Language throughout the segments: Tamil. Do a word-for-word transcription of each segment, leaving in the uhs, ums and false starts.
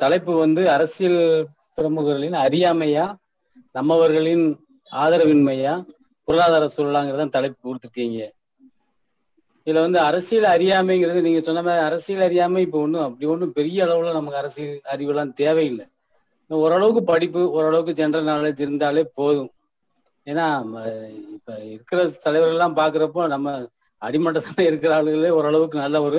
தலைப்பு வந்து அரசியல் பிரமுகர்களின் அறியாமையா, நம்மவர்களின் ஆதரவின்மையா, பொருளாதார சூழலாங்கிறத தலைப்பு கொடுத்துருக்கீங்க. இதுல வந்து அரசியல் அறியாமைங்கிறது நீங்க சொன்ன மாதிரி அரசியல் அறியாமை இப்போ ஒன்றும் அப்படி ஒன்றும் பெரிய அளவுல நமக்கு அரசியல் அறிவுலாம் தேவையில்லை. ஓரளவுக்கு படிப்பு, ஓரளவுக்கு ஜென்ரல் நாலேஜ் இருந்தாலே போதும். ஏன்னா இப்ப இருக்கிற தலைவர்கள்லாம் பாக்குறப்போ நம்ம அடிமட்டத்தில் இருக்கிற ஆளுகளே ஓரளவுக்கு நல்ல ஒரு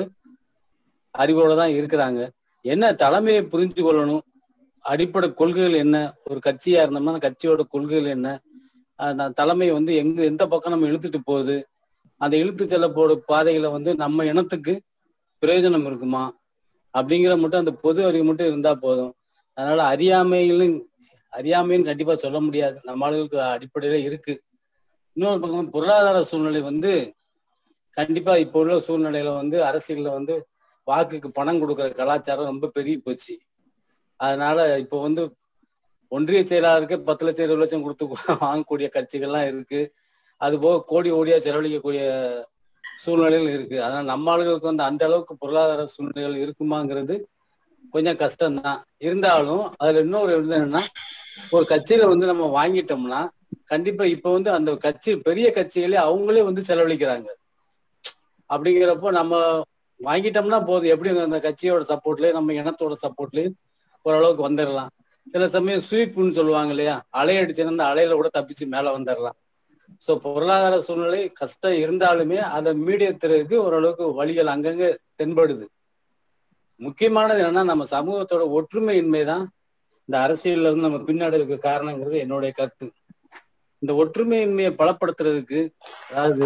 அறிவோட தான் இருக்கிறாங்க. என்ன தலைமையை புரிஞ்சு கொள்ளணும், அடிப்படை கொள்கைகள் என்ன, ஒரு கட்சியா இருந்தோம்னா கட்சியோட கொள்கைகள் என்ன, தலைமை வந்து எங்க எந்த பக்கம் நம்ம இழுத்துட்டு போகுது, அந்த இழுத்து செல்ல போட பாதைகளை வந்து நம்ம இனத்துக்கு பிரயோஜனம் இருக்குமா அப்படிங்கிற மட்டும் அந்த பொது அறிவு மட்டும் இருந்தா போதும். அதனால அறியாமைகளும் அறியாமைன்னு கண்டிப்பா சொல்ல முடியாது, நம்ம ஆளுகளுக்கு அடிப்படையில இருக்கு. இன்னொரு பக்கம் பொருளாதார சூழ்நிலை வந்து கண்டிப்பா இப்போ உள்ள சூழ்நிலையில வந்து அரசியல்ல வந்து வாக்குக்கு பணம் கொடுக்குற கலாச்சாரம் ரொம்ப பெருகி போச்சு. அதனால இப்போ வந்து ஒன்றிய செயலாளருக்கு பத்து லட்சம் இருபது லட்சம் கொடுத்து வாங்கக்கூடிய கட்சிகள்லாம் இருக்கு. அது போக கோடி கோடியா செலவழிக்கக்கூடிய சூழ்நிலைகள் இருக்கு. அதனால நம்ம ஆளுகளுக்கு வந்து அந்த அளவுக்கு பொருளாதார சூழ்நிலைகள் இருக்குமாங்கிறது கொஞ்சம் கஷ்டம்தான். இருந்தாலும் அதுல இன்னொரு என்னன்னா, ஒரு கட்சியில வந்து நம்ம வாங்கிட்டோம்னா கண்டிப்பா இப்ப வந்து அந்த கட்சி பெரிய கட்சிகளே அவங்களே வந்து செலவழிக்கிறாங்க. அப்படிங்கிறப்போ நம்ம வாங்கிட்டோம்னா போதும், எப்படி அந்த கட்சியோட சப்போர்ட்லயும் நம்ம இனத்தோட சப்போர்ட்லயும் ஓரளவுக்கு வந்துடலாம். சில சமயம் ஸ்வீப்னு சொல்லுவாங்க இல்லையா, அலையடிச்சிருந்தா அலையில கூட தப்பிச்சு மேல வந்துடலாம். ஸோ பொருளாதார சூழ்நிலை கஷ்டம் இருந்தாலுமே அதை மீடியத்திற்கு ஓரளவுக்கு வழிகள் அங்கங்க தென்படுது. முக்கியமானது என்னன்னா, நம்ம சமூகத்தோட ஒற்றுமையின்மை தான் இந்த அரசியல்ல இருந்து நம்ம பின்னடைவுக்கு காரணங்கிறது என்னுடைய கருத்து. இந்த ஒற்றுமையின்மையை பலப்படுத்துறதுக்கு, அதாவது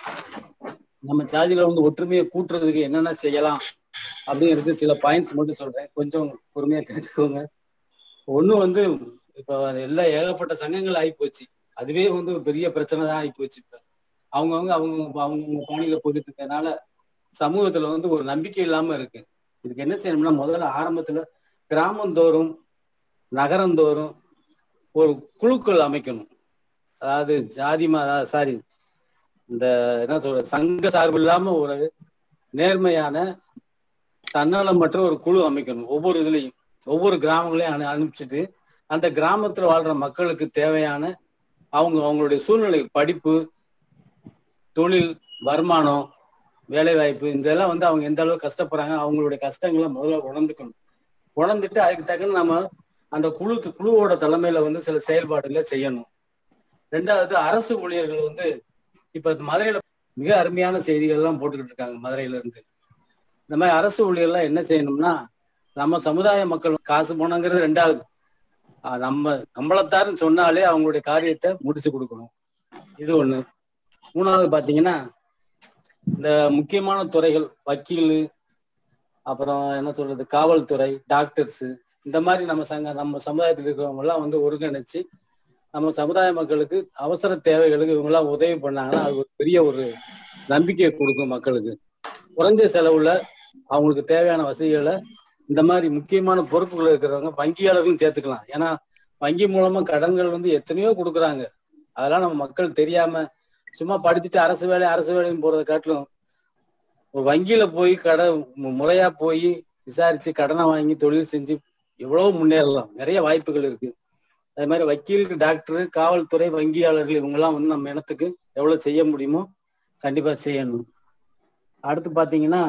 நம்ம ஜாதியில வந்து ஒற்றுமையை கூட்டுறதுக்கு என்னென்ன செய்யலாம் அப்படிங்கிறது சில பாயிண்ட்ஸ் மட்டும் சொல்றேன், கொஞ்சம் பொறுமையா கேட்டுக்கோங்க. ஒண்ணு வந்து இப்ப எல்லாம் ஏகப்பட்ட சங்கங்கள் ஆகிப்போச்சு, அதுவே வந்து ஒரு பெரிய பிரச்சனை தான் ஆகிப்போச்சு. இப்ப அவங்கவுங்க அவங்க அவங்க பாணியில போயிட்டு இருக்கனால சமூகத்துல வந்து ஒரு நம்பிக்கை இல்லாம இருக்கு. இதுக்கு என்ன செய்யணும்னா, முதல்ல ஆரம்பத்துல கிராமந்தோறும் நகரந்தோறும் ஒரு குழுக்கள் அமைக்கணும். அதாவது ஜாதி மத சாரி இந்த என்ன சொல்ற சங்க சார்பு இல்லாம ஒரு நேர்மையான தன்னலமற்ற ஒரு குழு அமைக்கணும். ஒவ்வொரு இதுலையும் ஒவ்வொரு கிராமங்களையும் அனு அனுப்பிச்சுட்டு அந்த கிராமத்துல வாழ்ற மக்களுக்கு தேவையான அவங்க அவங்களுடைய சூழ்நிலை, படிப்பு, தொழில், வருமானம், வேலை வாய்ப்பு, இதெல்லாம் வந்து அவங்க எந்த அளவுக்கு கஷ்டப்படுறாங்க, அவங்களுடைய கஷ்டங்களை முதல்ல உணர்ந்துக்கணும். உணர்ந்துட்டு அதுக்கு தக்கன நம்ம அந்த குழு குழுவோட தலைமையில வந்து சில செயல்பாடுகளை செய்யணும். ரெண்டாவது, அரசு ஊழியர்கள் வந்து இப்ப மதுரையில மிக அருமையான செய்திகள் எல்லாம் போட்டுக்கிட்டு இருக்காங்க. மதுரையில இருந்து இந்த மாதிரி அரசு ஊழியர்லாம் என்ன செய்யணும்னா, நம்ம சமுதாய மக்கள் காசு போனங்கிறது ரெண்டாவது, நம்ம கம்பளத்தாருன்னு சொன்னாலே அவங்களுடைய காரியத்தை முடிச்சு கொடுக்கணும். இது ஒண்ணு. மூணாவது பாத்தீங்கன்னா, இந்த முக்கியமான துறைகள், வக்கீல், அப்புறம் என்ன சொல்றது, காவல்துறை, டாக்டர்ஸ், இந்த மாதிரி நம்ம சங்க நம்ம சமுதாயத்தில் இருக்கிறவங்க எல்லாம் வந்து ஒருங்கிணைச்சு நம்ம சமுதாய மக்களுக்கு அவசர தேவைகளுக்கு இவங்க எல்லாம் உதவி பண்ணாங்கன்னா அது ஒரு பெரிய ஒரு நம்பிக்கையை கொடுக்கும் மக்களுக்கு. குறைஞ்ச செலவுல அவங்களுக்கு தேவையான வசதிகளை இந்த மாதிரி முக்கியமான பொறுப்புகள் இருக்கிறவங்க வங்கியாளர்களும் சேர்த்துக்கலாம். ஏன்னா வங்கி மூலமா கடன்கள் வந்து எத்தனையோ கொடுக்குறாங்க. அதெல்லாம் நம்ம மக்கள் தெரியாம சும்மா படிச்சுட்டு அரசு வேலை அரசு வேலைன்னு போறதை காட்டிலும் ஒரு வங்கியில போய் கடை முறையா போய் விசாரிச்சு கடனை வாங்கி தொழில் செஞ்சு எவ்வளவு முன்னேறலாம். நிறைய வாய்ப்புகள் இருக்கு. அதே மாதிரி வக்கீல், டாக்டர், காவல்துறை, வங்கியாளர்கள் இவங்கெல்லாம் வந்து நம்ம இனத்துக்கு எவ்வளவு செய்ய முடியுமோ கண்டிப்பா செய்யணும். அடுத்து பாத்தீங்கன்னா,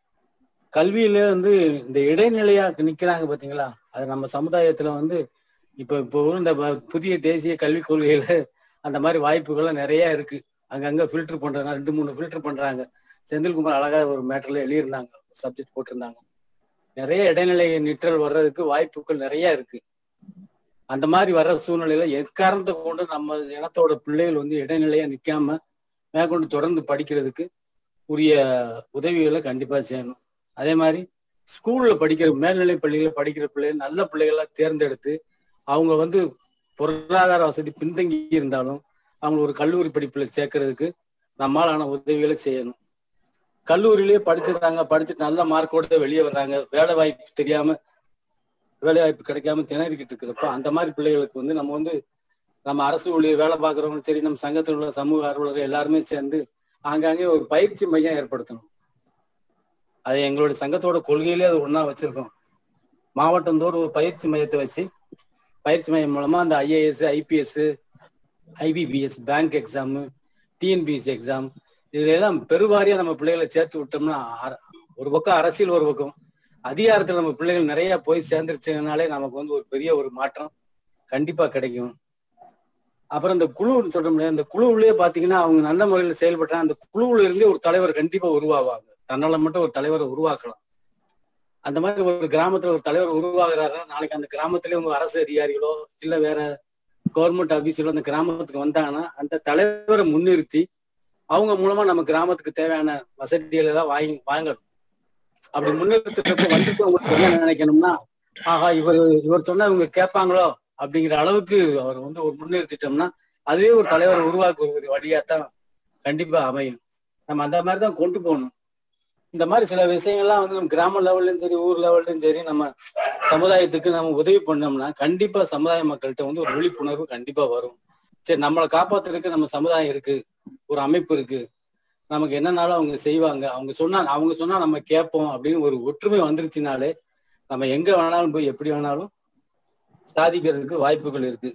கல்வியில வந்து இந்த இடைநிலையா நிக்கிறாங்க பாத்தீங்களா, அது நம்ம சமுதாயத்துல வந்து இப்ப இப்போ இந்த புதிய தேசிய கல்விக் கொள்கையில அந்த மாதிரி வாய்ப்புகள்லாம் நிறைய இருக்கு. அங்கங்க ஃபில்டர் பண்றாங்க, ரெண்டு மூணு ஃபில்டர் பண்றாங்க. செந்தில்குமார் அழகா ஒரு மேட்டர்ல எழுதியிருந்தாங்க, சப்ஜெக்ட் போட்டிருந்தாங்க. நிறைய இடைநிலை நிற்றல் வர்றதுக்கு வாய்ப்புகள் நிறைய இருக்கு. அந்த மாதிரி வர்ற சூழ்நிலையில எக்காரணத்தை கொண்டு நம்ம இனத்தோட பிள்ளைகள் வந்து இடைநிலையா நிக்காம மேற்கொண்டு தொடர்ந்து படிக்கிறதுக்கு உரிய உதவிகளை கண்டிப்பா செய்யணும். அதே மாதிரி ஸ்கூல்ல படிக்கிற மேல்நிலை பள்ளிகளை படிக்கிற பிள்ளைகள் நல்ல பிள்ளைகளா தேர்ந்தெடுத்து அவங்க வந்து பொருளாதார வசதி பின்தங்கி இருந்தாலும் அவங்க ஒரு கல்லூரி படிப்புல சேர்க்கறதுக்கு நம்மளான உதவிகளை செய்யணும். கல்லூரியிலேயே படிச்சிருக்காங்க, படிச்சுட்டு நல்ல மார்க்கோட வெளியே வர்றாங்க, வேலை வாய்ப்பு தெரியாம வேலை வாய்ப்பு கிடைக்காம திணறிக்கிட்டு இருக்கிறப்ப அந்த மாதிரி பிள்ளைகளுக்கு வந்து நம்ம வந்து நம்ம அரசு ஊழியர் வேலை பார்க்குறவங்க சரி, நம்ம சங்கத்தில் உள்ள சமூக ஆர்வலர்கள் எல்லாருமே சேர்ந்து ஆங்காங்கே ஒரு பயிற்சி மையம் ஏற்படுத்தணும். அது எங்களுடைய சங்கத்தோட கொள்கையிலே அது ஒண்ணா வச்சிருக்கோம். மாவட்டந்தோறும் ஒரு பயிற்சி மையத்தை வச்சு பயிற்சி மையம் மூலமா அந்த IAS, IPS, IBPS, bank exam, TNPSC exam இதுலாம் பெருவாரியா நம்ம பிள்ளைகளை சேர்த்து விட்டோம்னா, ஒரு பக்கம் அரசியல், ஒரு பக்கம் அதிகாரத்தில் நம்ம பிள்ளைகள் நிறைய போய் சேர்ந்துருச்சுனாலே நமக்கு வந்து ஒரு பெரிய ஒரு மாற்றம் கண்டிப்பா கிடைக்கும். அப்புறம் இந்த குழுன்னு சொல்ல முடியாது, இந்த குழுவிலேயே பாத்தீங்கன்னா அவங்க நல்ல முறையில் செயல்பட்டா அந்த குழுவுல இருந்தே ஒரு தலைவர் கண்டிப்பா உருவாவாங்க. தன்னால மட்டும் ஒரு தலைவரை உருவாக்கலாம். அந்த மாதிரி ஒரு கிராமத்துல ஒரு தலைவர் உருவாகிறாருன்னா நாளைக்கு அந்த கிராமத்திலேயே உங்க அரசு அதிகாரிகளோ இல்ல வேற கவர்மெண்ட் ஆபீஸிலோ அந்த கிராமத்துக்கு வந்தாங்கன்னா அந்த தலைவரை முன்னிறுத்தி அவங்க மூலமா நம்ம கிராமத்துக்கு தேவையான வசதிகள் எல்லாம் வாங்கி வாங்கணும். அப்படி முன்னிறுத்துறப்ப வந்திருக்கவங்களுக்கு என்ன நினைக்கணும்னா, ஆஹா இவர் இவர் சொன்னா இவங்க கேட்பாங்களோ அப்படிங்கிற அளவுக்கு அவர் வந்து ஒரு முன்னிறுத்திட்டோம்னா அதுவே ஒரு தலைவரை உருவாக்க ஒரு வழியாத்தான் கண்டிப்பா அமையும். நம்ம அந்த மாதிரிதான் கொண்டு போகணும். இந்த மாதிரி சில விஷயங்கள்லாம் வந்து நம்ம கிராம லெவல்லையும் சரி, ஊர் லெவல்லையும் சரி, நம்ம சமுதாயத்துக்கு நம்ம உதவி பண்ணோம்னா கண்டிப்பா சமுதாய மக்கள்கிட்ட வந்து ஒரு விழிப்புணர்வு கண்டிப்பா வரும். சரி, நம்மளை காப்பாத்துறதுக்கு நம்ம சமுதாயம் இருக்கு, ஒரு அமைப்பு இருக்கு, நமக்கு என்னன்னாலும் அவங்க செய்வாங்க, அவங்க சொன்னா அவங்க சொன்னா நம்ம கேட்போம் அப்படின்னு ஒரு ஒற்றுமை வந்துருச்சுனாலே நம்ம எங்க வேணாலும் போய் எப்படி வேணாலும் சாதிக்கிறதுக்கு வாய்ப்புகள் இருக்கு.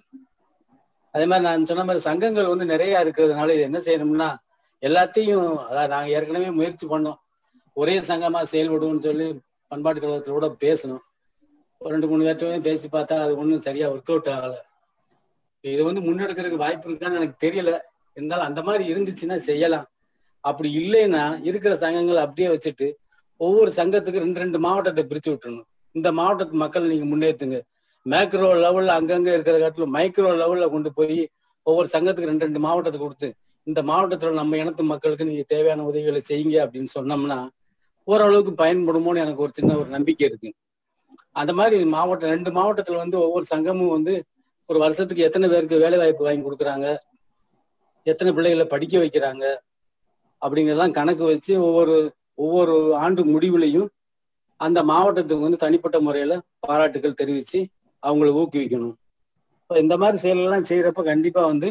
அதே மாதிரி நான் சொன்ன மாதிரி சங்கங்கள் வந்து நிறைய இருக்கிறதுனால என்ன செய்யணும்னா எல்லாத்தையும், அதாவது நாங்க ஏற்கனவே முயற்சி பண்ணோம், ஒரே சங்கமா செயல்படுவோம்னு சொல்லி பண்பாட்டு கழகத்துல கூட பேசணும். ஒரு ரெண்டு மூணு பேர்ட்டவே பேசி பார்த்தா அது ஒன்றும் சரியா ஒர்க் அவுட் ஆகலை. இது வந்து முன்னெடுக்கிறதுக்கு வாய்ப்பு இருக்கான்னு எனக்கு தெரியல. இருந்தாலும் அந்த மாதிரி இருந்துச்சுன்னா செய்யலாம். அப்படி இல்லைன்னா இருக்கிற சங்கங்கள் அப்படியே வச்சுட்டு ஒவ்வொரு சங்கத்துக்கு ரெண்டு ரெண்டு மாவட்டத்தை பிரிச்சு விட்டுறணும். இந்த மாவட்டத்து மக்கள் நீங்க முன்னேற்றுங்க, மேக்ரோ லெவல்ல அங்கங்க இருக்கிற காட்டிலும் மைக்ரோ லெவல்ல கொண்டு போய் ஒவ்வொரு சங்கத்துக்கு ரெண்டு ரெண்டு மாவட்டத்தை கொடுத்து இந்த மாவட்டத்துல நம்ம இனத்து மக்களுக்கு நீங்க தேவையான உதவிகளை செய்யுங்க அப்படின்னு சொன்னோம்னா ஓரளவுக்கு பயன்படுமோன்னு எனக்கு ஒரு சின்ன ஒரு நம்பிக்கை இருக்கு. அந்த மாதிரி மாவட்டம் ரெண்டு மாவட்டத்துல வந்து ஒவ்வொரு சங்கமும் வந்து ஒரு வருஷத்துக்கு எத்தனை பேருக்கு வேலை வாய்ப்பு வாங்கி கொடுக்குறாங்க, எத்தனை பிள்ளைகளை படிக்க வைக்கிறாங்க அப்படிங்கிறதெல்லாம் கணக்கு வச்சு ஒவ்வொரு ஒவ்வொரு ஆண்டு முடிவுலையும் அந்த மாவட்டத்துக்கு வந்து தனிப்பட்ட முறையில பாராட்டுகள் தெரிவிச்சு அவங்கள ஊக்குவிக்கணும். இப்போ இந்த மாதிரி செயலெல்லாம் செய்யறப்ப கண்டிப்பா வந்து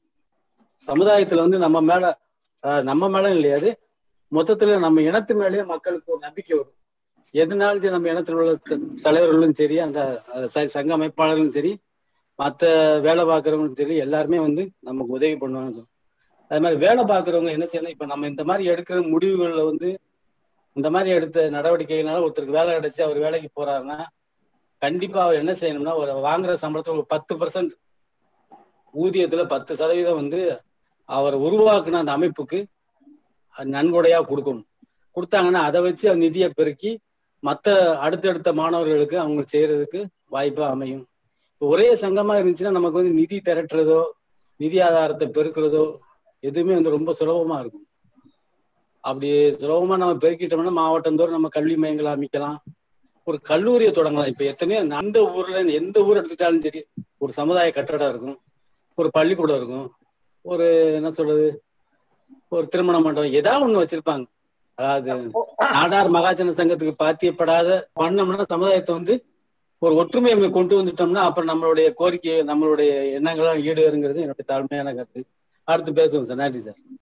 சமுதாயத்துல வந்து நம்ம மேல, நம்ம மேல இல்லையாது, மொத்தத்துல நம்ம இனத்து மேலேயே மக்களுக்கு ஒரு நம்பிக்கை வரும். எதுனாலும் சரி, நம்ம இனத்தில் உள்ள தலைவர்களும் சரி, அந்த சங்க அமைப்பாளர்களும் சரி, மற்ற வேலை பார்க்குறவங்களும் சரி, எல்லாருமே வந்து நமக்கு உதவி பண்ணுவாங்க. அது மாதிரி வேலை பார்க்குறவங்க என்ன செய்யணும், இப்போ நம்ம இந்த மாதிரி எடுக்கிற முடிவுகளில் வந்து இந்த மாதிரி எடுத்த நடவடிக்கைகளால ஒருத்தருக்கு வேலை கிடைச்சி அவர் வேலைக்கு போறாருன்னா கண்டிப்பா அவர் என்ன செய்யணும்னா ஒரு வாங்குற சம்பளத்துல ஒரு பத்து பர்சன்ட் ஊதியத்துல பத்து சதவீதம் வந்து அவர் உருவாக்குன அந்த அமைப்புக்கு நன்கொடையா கொடுக்கணும். கொடுத்தாங்கன்னா அதை வச்சு அவர் நிதியை பெருக்கி மற்ற அடுத்தடுத்த மாணவர்களுக்கு அவங்க செய்யறதுக்கு வாய்ப்பா அமையும். ஒரே சங்கமா இருந்துச்சுன்னா நமக்கு வந்து நிதி திரட்டுறதோ நிதி ஆதாரத்தை பெருக்கிறதோ எதுவுமே வந்து ரொம்ப சுலபமா இருக்கும். அப்படி சுலபமா நம்ம பெருக்கிட்டோம்னா மாவட்டந்தோறும் நம்ம கல்வி மையங்களை அமைக்கலாம், ஒரு கல்லூரியை தொடங்கலாம். இப்ப எத்தனையோ அந்த ஊர்ல எந்த ஊர் எடுத்துட்டாலும் சரி ஒரு சமுதாய கட்டடம் இருக்கும், ஒரு பள்ளிக்கூடம் இருக்கும், ஒரு என்ன சொல்றது ஒரு திருமண மண்டபம் ஏதாவது ஒண்ணு வச்சிருப்பாங்க. அதாவது நாடார் மகாஜன சங்கத்துக்கு பாத்தியப்படாத பண்ணோம்னா சமுதாயத்தை வந்து ஒரு ஒற்றுமையை கொண்டு வந்துட்டோம்னா அப்புறம் நம்மளுடைய கோரிக்கை நம்மளுடைய எண்ணங்கள்லாம் ஈடுங்கிறது என்னுடைய தாழ்மையான கருத்து. அடுத்து பேசுவோம் சார். நன்றி சார்.